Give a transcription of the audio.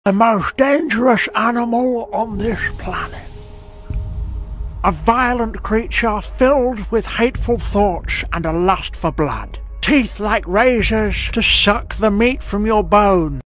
The most dangerous animal on this planet. A violent creature filled with hateful thoughts and a lust for blood. Teeth like razors to suck the meat from your bone.